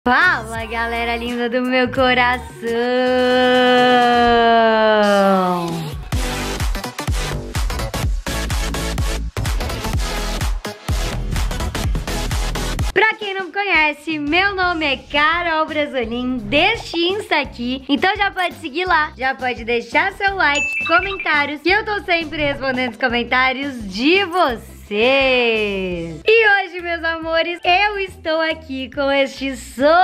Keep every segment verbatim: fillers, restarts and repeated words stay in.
Fala, galera linda do meu coração! Pra quem não me conhece, meu nome é Carol Brasolim, deste Insta aqui. Então já pode seguir lá, já pode deixar seu like, comentários, que eu tô sempre respondendo os comentários de vocês. E hoje, meus amores, eu estou aqui com este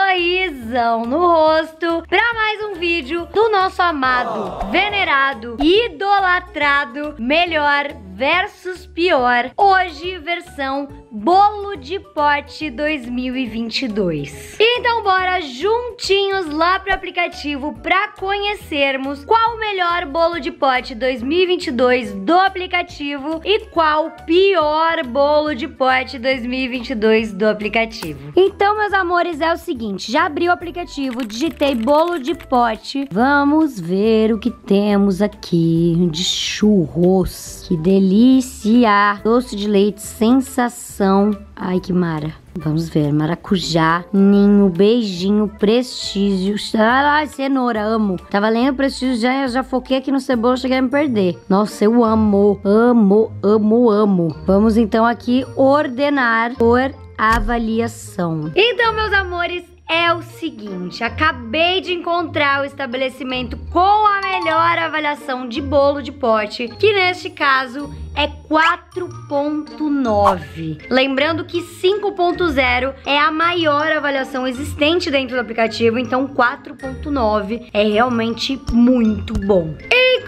sorrisão no rosto para mais um vídeo do nosso amado, venerado, idolatrado melhor versus pior. Hoje, versão bolo de pote dois mil e vinte e dois. Então bora juntinhos lá pro aplicativo para conhecermos qual o melhor bolo de pote dois mil e vinte e dois do aplicativo e qual o pior bolo de pote dois mil e vinte e dois do aplicativo. Então, meus amores, é o seguinte, já abri o aplicativo, digitei bolo de pote. Vamos ver o que temos aqui de churros. Que delícia! Doce de leite, sensação. Ai, que mara. Vamos ver, maracujá, ninho, beijinho, prestígio. Ah, cenoura, amo. Tava lendo prestígio, já, já foquei aqui no cebola, cheguei a me perder. Nossa, eu amo, amo, amo, amo. Vamos então aqui ordenar por avaliação. Então, meus amores, é o seguinte, acabei de encontrar o estabelecimento com a melhor avaliação de bolo de pote, que neste caso é quatro ponto nove. Lembrando que cinco ponto zero é a maior avaliação existente dentro do aplicativo, então quatro ponto nove é realmente muito bom. Em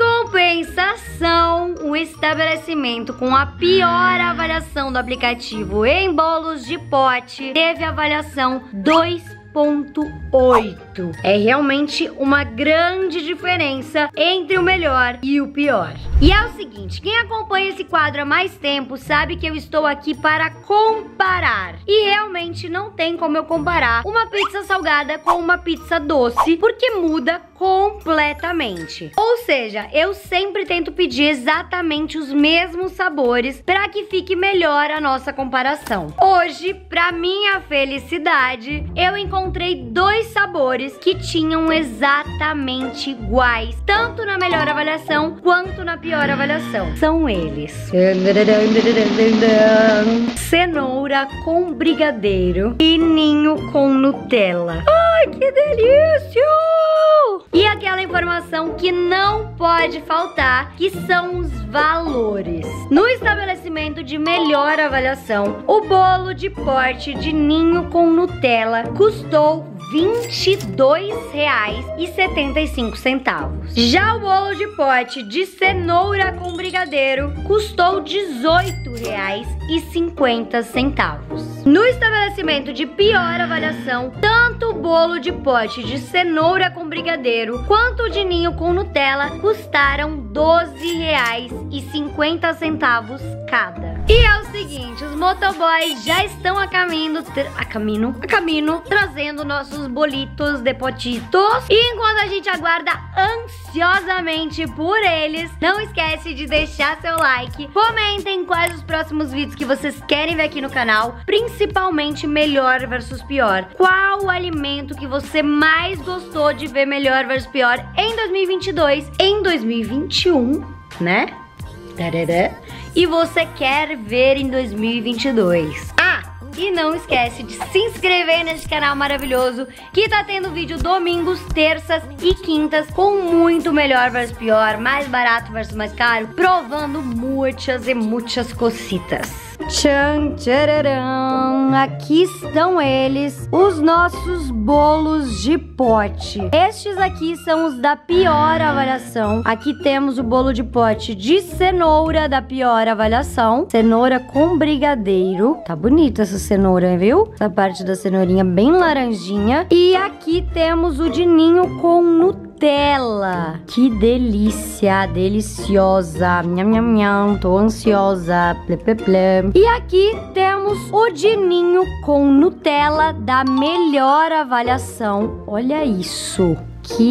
compensação, o estabelecimento com a pior avaliação do aplicativo em bolos de pote teve avaliação dois ponto oito. É realmente uma grande diferença entre o melhor e o pior. E é o seguinte, quem acompanha esse quadro há mais tempo sabe que eu estou aqui para comparar. E realmente não tem como eu comparar uma pizza salgada com uma pizza doce, porque muda completamente. Ou seja, eu sempre tento pedir exatamente os mesmos sabores para que fique melhor a nossa comparação. Hoje, para minha felicidade, eu encontrei dois sabores que tinham exatamente iguais, tanto na melhor avaliação quanto na pior avaliação. São eles: cenoura com brigadeiro e ninho com Nutella. Ai, que delícia! E aquela informação que não pode faltar, que são os valores. No estabelecimento de melhor avaliação, o bolo de pote de ninho com Nutella custou vinte e dois reais e setenta e cinco centavos. Já o bolo de pote de cenoura com brigadeiro custou dezoito reais e cinquenta centavos. No estabelecimento de pior avaliação, tanto o bolo de pote de cenoura com brigadeiro quanto o de ninho com Nutella custaram doze reais e cinquenta centavos cada. E é o seguinte, os motoboys já estão a caminho, a caminho, a caminho, trazendo nossos bolitos de potitos. E enquanto a gente aguarda ansiosamente por eles, não esquece de deixar seu like, comentem quais os próximos vídeos que vocês querem ver aqui no canal, principalmente melhor versus pior. Qual o alimento que você mais gostou de ver melhor versus pior em dois mil e vinte e dois, em dois mil e vinte e um, né? E você quer ver em dois mil e vinte e dois. Ah, e não esquece de se inscrever nesse canal maravilhoso, que tá tendo vídeo domingos, terças e quintas com muito melhor versus pior, mais barato versus mais caro, provando muitas e muitas cositas. Tchan, tchararam, aqui estão eles, os nossos bolos de pote. Estes aqui são os da pior avaliação. Aqui temos o bolo de pote de cenoura da pior avaliação, cenoura com brigadeiro. Tá bonita essa cenoura, viu? Essa parte da cenourinha bem laranjinha. E aqui temos o de ninho com Nutella. Que delícia, deliciosa. Nham, nham, nham, tô ansiosa. Ple, ple, ple. E aqui temos o de ninho com Nutella da melhor avaliação. Olha isso, que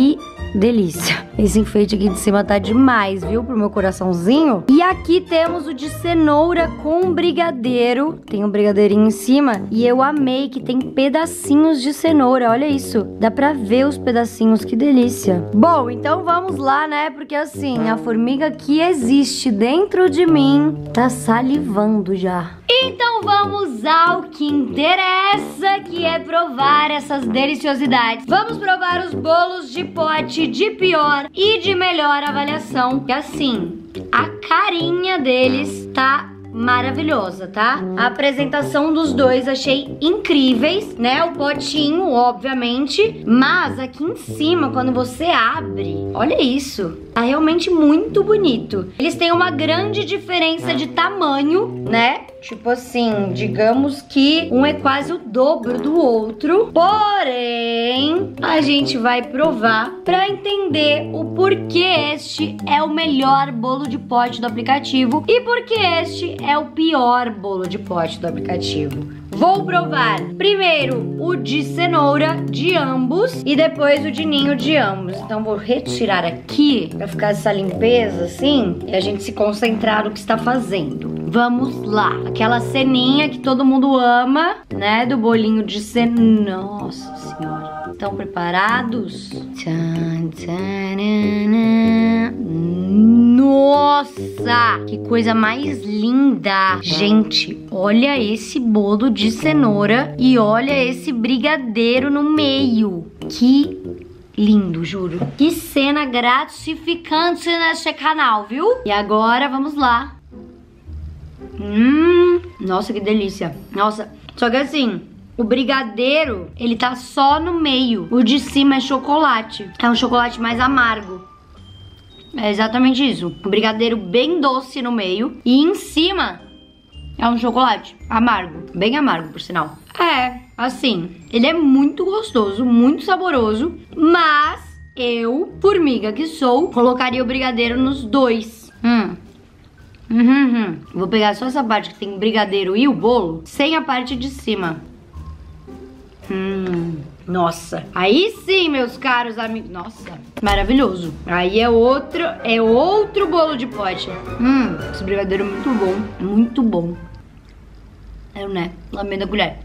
delícia. Esse enfeite aqui de cima tá demais, viu? Pro meu coraçãozinho. E aqui temos o de cenoura com brigadeiro. Tem um brigadeirinho em cima. E eu amei que tem pedacinhos de cenoura. Olha isso. Dá pra ver os pedacinhos. Que delícia. Bom, então vamos lá, né? Porque assim, a formiga que existe dentro de mim tá salivando já. Então vamos ao que interessa, que é provar essas deliciosidades. Vamos provar os bolos de pote de pior e de melhor avaliação. E assim, a carinha deles tá maravilhosa, tá? A apresentação dos dois achei incríveis, né? O potinho, obviamente, mas aqui em cima, quando você abre, olha isso, tá realmente muito bonito. Eles têm uma grande diferença de tamanho, né? Tipo assim, digamos que um é quase o dobro do outro. Porém, a gente vai provar pra entender o porquê este é o melhor bolo de pote do aplicativo e porquê este é o pior bolo de pote do aplicativo. Vou provar primeiro o de cenoura de ambos e depois o de ninho de ambos. Então vou retirar aqui pra ficar essa limpeza assim e a gente se concentrar no que está fazendo. Vamos lá. Aquela ceninha que todo mundo ama, né? Do bolinho de cenoura. Nossa senhora. Estão preparados? Tchan, tchanana. Nossa! Que coisa mais linda! Gente, olha esse bolo de cenoura e olha esse brigadeiro no meio. Que lindo, juro. Que cena gratificante neste canal, viu? E agora, vamos lá. Hum, nossa, que delícia. Nossa, só que assim, o brigadeiro, ele tá só no meio. O de cima é chocolate. É um chocolate mais amargo. É exatamente isso. Um brigadeiro bem doce no meio. E em cima é um chocolate amargo. Bem amargo, por sinal. É, assim, ele é muito gostoso, muito saboroso. Mas eu, formiga que sou, colocaria o brigadeiro nos dois. Hum. Uhum, uhum. Vou pegar só essa parte que tem o brigadeiro e o bolo, sem a parte de cima. Hum, nossa. Aí sim, meus caros amigos. Nossa, maravilhoso. Aí é outro, é outro bolo de pote. Hum, esse brigadeiro é muito bom, muito bom. É, né? Lambendo a colher.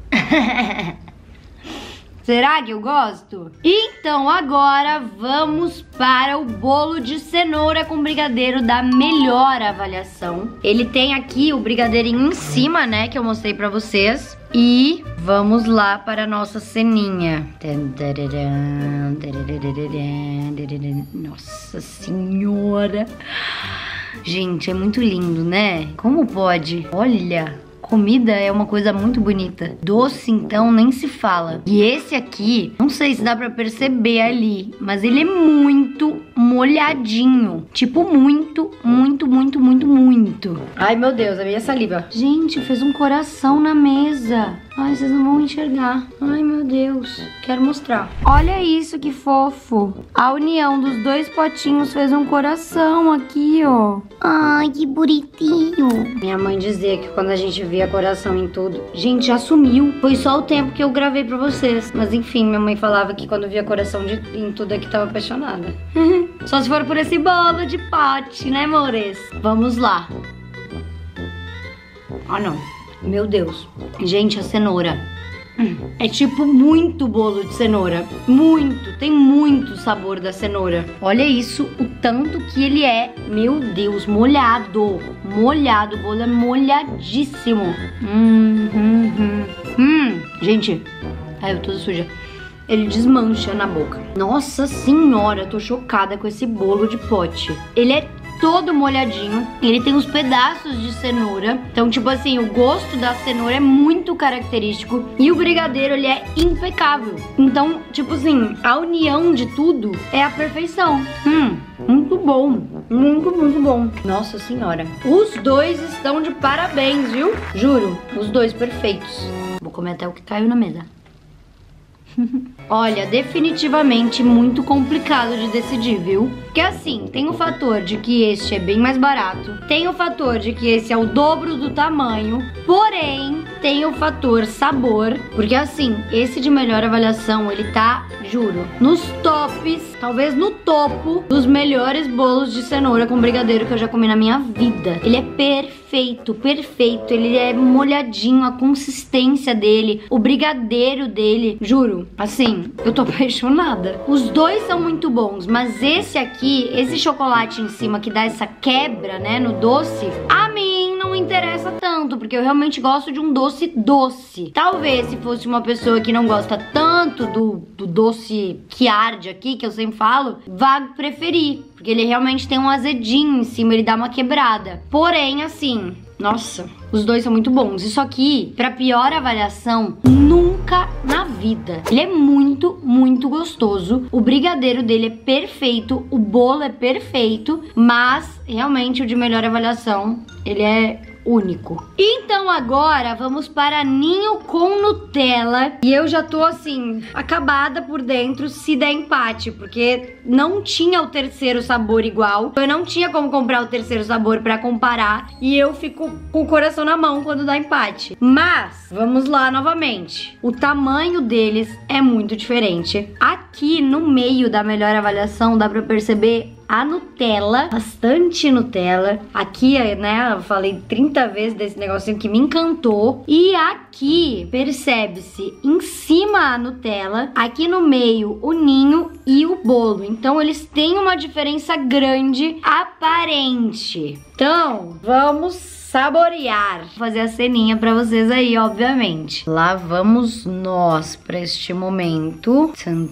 Será que eu gosto? Então agora vamos para o bolo de cenoura com brigadeiro da melhor avaliação. Ele tem aqui o brigadeirinho em cima, né, que eu mostrei pra vocês. E vamos lá para a nossa ceninha. Nossa senhora. Gente, é muito lindo, né? Como pode? Olha... Comida é uma coisa muito bonita. Doce, então, nem se fala. E esse aqui, não sei se dá pra perceber ali, mas ele é muito molhadinho. Tipo, muito, muito, muito, muito, muito. Ai, meu Deus, a minha saliva. Gente, fez um coração na mesa. Ai, vocês não vão enxergar. Ai, meu Deus. Quero mostrar. Olha isso, que fofo. A união dos dois potinhos fez um coração aqui, ó. Ai, que bonitinho. Minha mãe dizia que quando a gente via coração em tudo... Gente, já sumiu. Foi só o tempo que eu gravei pra vocês. Mas enfim, minha mãe falava que quando via coração de... em tudo aqui tava apaixonada. Só se for por esse bolo de pote, né, amores? Vamos lá. Ah, não. Meu Deus. Gente, a cenoura. É tipo muito bolo de cenoura. Muito. Tem muito sabor da cenoura. Olha isso, o tanto que ele é. Meu Deus, molhado. Molhado. O bolo é molhadíssimo. Hum, hum, hum. Hum. Gente. Ai, eu tô toda suja. Ele desmancha na boca. Nossa senhora, eu tô chocada com esse bolo de pote. Ele é todo molhadinho. Ele tem uns pedaços de cenoura. Então, tipo assim, o gosto da cenoura é muito característico. E o brigadeiro, ele é impecável. Então, tipo assim, a união de tudo é a perfeição. Hum, muito bom. Muito, muito bom. Nossa senhora. Os dois estão de parabéns, viu? Juro, os dois perfeitos. Vou comer até o que caiu na mesa. Olha, definitivamente muito complicado de decidir, viu? Porque assim, tem o fator de que este é bem mais barato. Tem o fator de que esse é o dobro do tamanho. Porém, tem o fator sabor, porque assim, esse de melhor avaliação, ele tá, juro, nos tops, talvez no topo dos melhores bolos de cenoura com brigadeiro que eu já comi na minha vida. Ele é perfeito, perfeito, ele é molhadinho, a consistência dele, o brigadeiro dele, juro, assim, eu tô apaixonada. Os dois são muito bons, mas esse aqui, esse chocolate em cima que dá essa quebra, né, no doce, a mim não interessa tanto, porque eu realmente gosto de um doce doce. Talvez se fosse uma pessoa que não gosta tanto do, do doce que arde aqui, que eu sempre falo, vá preferir, porque ele realmente tem um azedinho em cima, ele dá uma quebrada. Porém, assim, nossa, os dois são muito bons. Isso aqui, pra pior avaliação, nunca na vida. Ele é muito, muito gostoso. O brigadeiro dele é perfeito, o bolo é perfeito, mas realmente o de melhor avaliação, ele é único. Então agora vamos para ninho com Nutella. E eu já tô assim, acabada por dentro se der empate, porque não tinha o terceiro sabor igual. Eu não tinha como comprar o terceiro sabor pra comparar. E eu fico com o coração na mão quando dá empate. Mas, vamos lá novamente. O tamanho deles é muito diferente. Aqui no meio da melhor avaliação dá pra perceber a Nutella, bastante Nutella. Aqui, né, eu falei trinta vezes desse negocinho que me encantou. E aqui, percebe-se em cima a Nutella, aqui no meio o ninho e o bolo. Então, eles têm uma diferença grande aparente. Então, vamos saborear. Vou fazer a ceninha pra vocês aí, obviamente. Lá vamos nós pra este momento.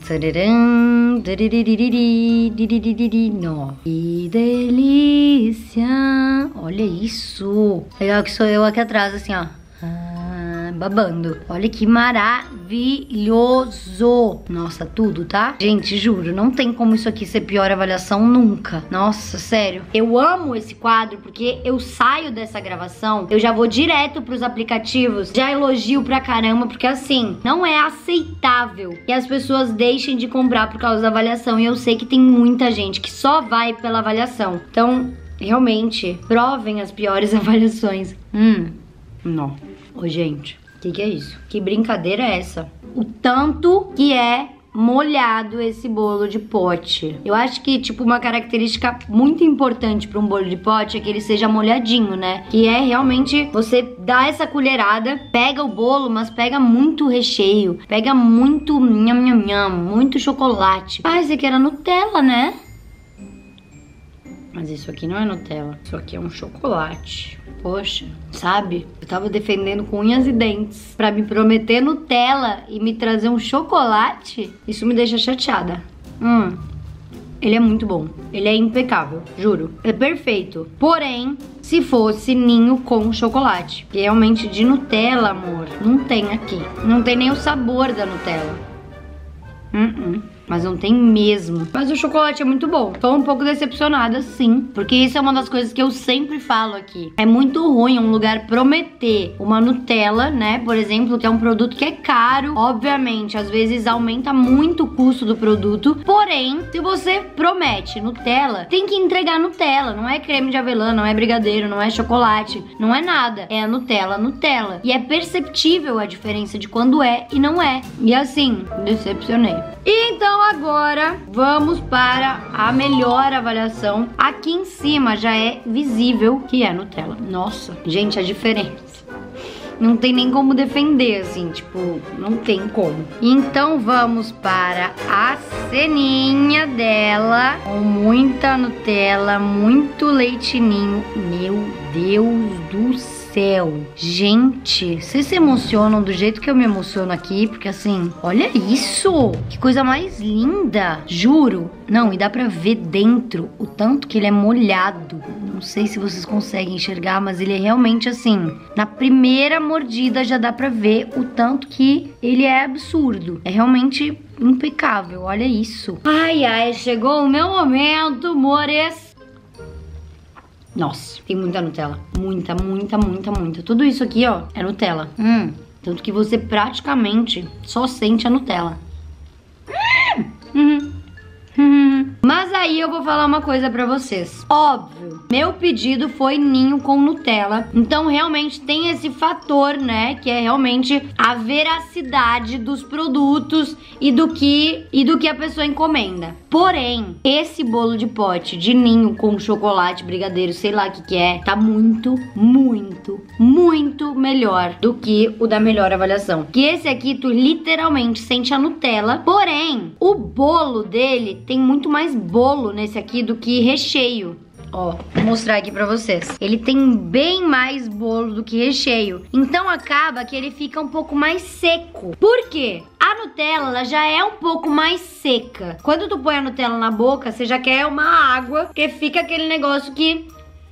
Que delícia! Olha isso! Legal que sou eu aqui atrás, assim, ó. Ah, babando. Olha que maravilhoso. Nossa, tudo, tá? Gente, juro, não tem como isso aqui ser pior avaliação nunca. Nossa, sério. Eu amo esse quadro porque eu saio dessa gravação, eu já vou direto pros aplicativos, já elogio pra caramba, porque assim, não é aceitável que as pessoas deixem de comprar por causa da avaliação. E eu sei que tem muita gente que só vai pela avaliação. Então, realmente, provem as piores avaliações. Hum, não. Ô, gente, o que, que é isso? Que brincadeira é essa? O tanto que é molhado esse bolo de pote. Eu acho que, tipo, uma característica muito importante para um bolo de pote é que ele seja molhadinho, né? Que é realmente você dá essa colherada, pega o bolo, mas pega muito recheio, pega muito nham, nham, nham, muito chocolate. Ah, esse aqui era Nutella, né? Mas isso aqui não é Nutella, isso aqui é um chocolate. Poxa, sabe? Eu tava defendendo com unhas e dentes pra me prometer Nutella e me trazer um chocolate. Isso me deixa chateada. Hum, ele é muito bom. Ele é impecável, juro. É perfeito. Porém, se fosse ninho com chocolate, que realmente de Nutella, amor, não tem aqui. Não tem nem o sabor da Nutella. Uh -uh. Mas não tem mesmo. Mas o chocolate é muito bom. Tô um pouco decepcionada, sim. Porque isso é uma das coisas que eu sempre falo aqui. É muito ruim um lugar prometer uma Nutella, né? Por exemplo, que é um produto que é caro. Obviamente, às vezes aumenta muito o custo do produto. Porém, se você promete Nutella, tem que entregar Nutella. Não é creme de avelã, não é brigadeiro, não é chocolate. Não é nada. É a Nutella, Nutella. E é perceptível a diferença de quando é e não é. E assim, decepcionei. E então agora vamos para a melhor avaliação. Aqui em cima já é visível que é Nutella. Nossa, gente, a diferença. Não tem nem como defender, assim, tipo, não tem como. Então vamos para a ceninha dela, com muita Nutella, muito leite ninho. Meu Deus do céu. Gente, vocês se emocionam do jeito que eu me emociono aqui? Porque assim, olha isso! Que coisa mais linda! Juro! Não, e dá pra ver dentro o tanto que ele é molhado. Não sei se vocês conseguem enxergar, mas ele é realmente assim, na primeira mordida já dá pra ver o tanto que ele é absurdo. É realmente impecável, olha isso. Ai, ai, chegou o meu momento, amores. Nossa, tem muita Nutella. Muita, muita, muita, muita. Tudo isso aqui, ó, é Nutella. Hum, tanto que você praticamente só sente a Nutella. Hum, hum, hum. Mas aí eu vou falar uma coisa pra vocês. Óbvio, meu pedido foi ninho com Nutella. Então realmente tem esse fator, né? Que é realmente a veracidade dos produtos e do que, e do que a pessoa encomenda. Porém, esse bolo de pote de ninho com chocolate, brigadeiro, sei lá o que que é, tá muito, muito, muito melhor do que o da melhor avaliação. Que esse aqui tu literalmente sente a Nutella. Porém, o bolo dele tem muito mais bolo nesse aqui do que recheio. Ó, vou mostrar aqui pra vocês. Ele tem bem mais bolo do que recheio. Então acaba que ele fica um pouco mais seco. Por quê? A Nutella, ela já é um pouco mais seca. Quando tu põe a Nutella na boca, você já quer uma água, porque fica aquele negócio que...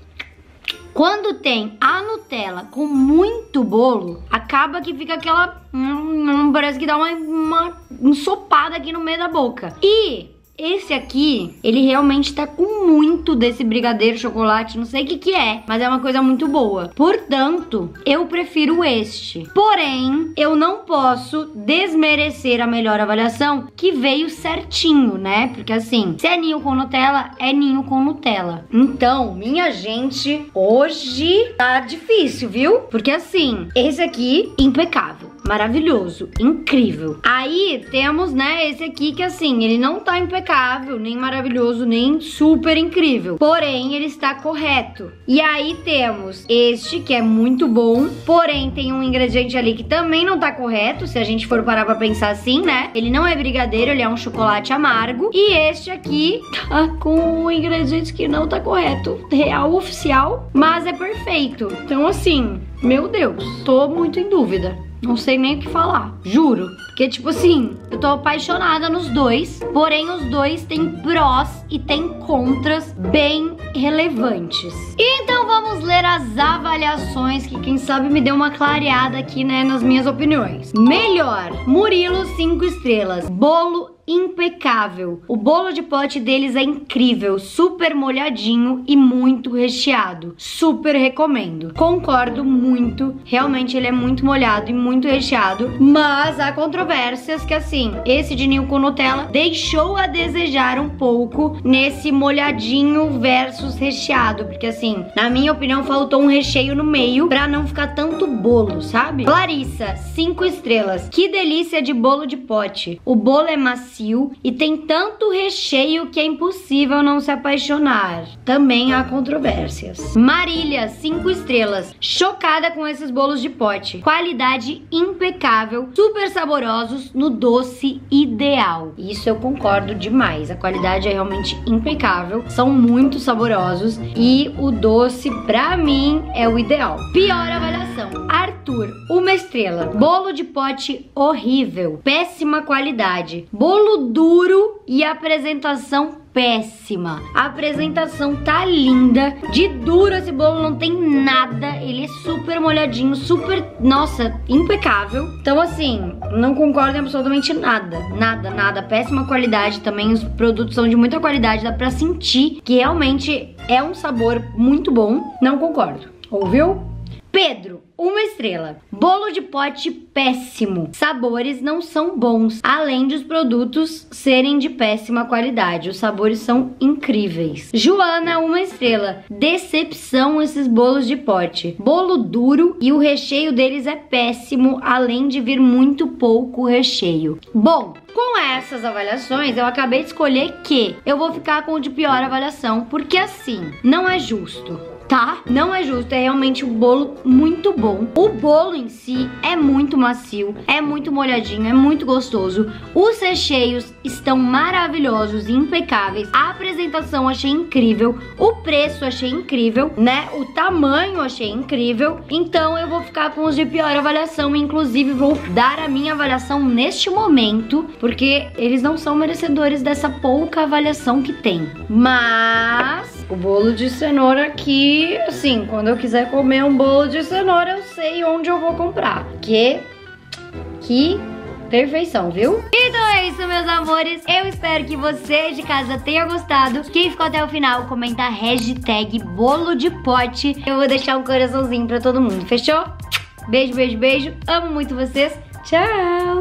Quando tem a Nutella com muito bolo, acaba que fica aquela... Hum, parece que dá uma, uma ensopada aqui no meio da boca. E... esse aqui, ele realmente tá com muito desse brigadeiro, chocolate, não sei o que que é, mas é uma coisa muito boa. Portanto, eu prefiro este. Porém, eu não posso desmerecer a melhor avaliação, que veio certinho, né? Porque assim, se é ninho com Nutella, é ninho com Nutella. Então, minha gente, hoje tá difícil, viu? Porque assim, esse aqui, impecável. Maravilhoso, incrível. Aí temos, né, esse aqui que assim, ele não tá impecável, nem maravilhoso, nem super incrível. Porém, ele está correto. E aí temos este que é muito bom, porém tem um ingrediente ali que também não tá correto, se a gente for parar pra pensar assim, né? Ele não é brigadeiro, ele é um chocolate amargo. E este aqui tá com um ingrediente que não tá correto. Real, oficial, mas é perfeito. Então assim, meu Deus, tô muito em dúvida. Não sei nem o que falar, juro. Porque, tipo assim, eu tô apaixonada nos dois. Porém, os dois têm prós e têm contras bem relevantes. E então vamos ler as avaliações, que quem sabe me deu uma clareada aqui, né, nas minhas opiniões. Melhor, Murilo, cinco estrelas. Bolo impecável. O bolo de pote deles é incrível, super molhadinho e muito recheado. Super recomendo. Concordo muito. Realmente ele é muito molhado e muito recheado. Mas há controvérsias que assim, esse de ninho com Nutella deixou a desejar um pouco nesse molhadinho versus recheado. Porque assim, na minha opinião, faltou um recheio no meio pra não ficar tanto bolo, sabe? Larissa, cinco estrelas. Que delícia de bolo de pote. O bolo é macio e tem tanto recheio que é impossível não se apaixonar. Também há controvérsias. Marília, cinco estrelas. Chocada com esses bolos de pote. Qualidade impecável, super saborosos, no doce ideal. Isso eu concordo demais. A qualidade é realmente impecável, são muito saborosos e o doce, pra mim, é o ideal. Pior avaliação. Arthur, uma estrela. Bolo de pote horrível, péssima qualidade. Bolo duro e apresentação péssima. A apresentação tá linda. De duro esse bolo não tem nada. Ele é super molhadinho, super, nossa, impecável. Então assim, não concordo em absolutamente nada. Nada, nada. Péssima qualidade também. Os produtos são de muita qualidade. Dá pra sentir que realmente é um sabor muito bom. Não concordo. Ouviu? Pedro, uma estrela. Bolo de pote péssimo. Sabores não são bons, além de os produtos serem de péssima qualidade. Os sabores são incríveis. Joana, uma estrela. Decepção esses bolos de pote. Bolo duro e o recheio deles é péssimo, além de vir muito pouco recheio. Bom, com essas avaliações, eu acabei de escolher que eu vou ficar com o de pior avaliação, porque assim, não é justo. Tá? Não é justo, é realmente um bolo muito bom. O bolo em si é muito macio, é muito molhadinho, é muito gostoso. Os recheios estão maravilhosos e impecáveis. A apresentação achei incrível, o preço achei incrível, né? O tamanho achei incrível. Então eu vou ficar com os de pior avaliação, inclusive vou dar a minha avaliação neste momento, porque eles não são merecedores dessa pouca avaliação que tem. Mas o bolo de cenoura aqui, assim, quando eu quiser comer um bolo de cenoura, eu sei onde eu vou comprar. Que, que perfeição, viu? Então é isso, meus amores. Eu espero que você de casa tenha gostado. Quem ficou até o final, comenta a hashtag bolo de pote. Eu vou deixar um coraçãozinho pra todo mundo, fechou? Beijo, beijo, beijo. Amo muito vocês. Tchau!